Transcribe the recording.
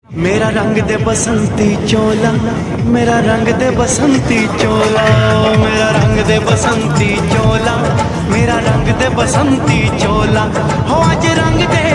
मेरा रंग दे बसंती चोला, मेरा रंग दे बसंती चोला, मेरा रंग दे बसंती चोला, मेरा रंग दे बसंती चोला, हो आज रंग दे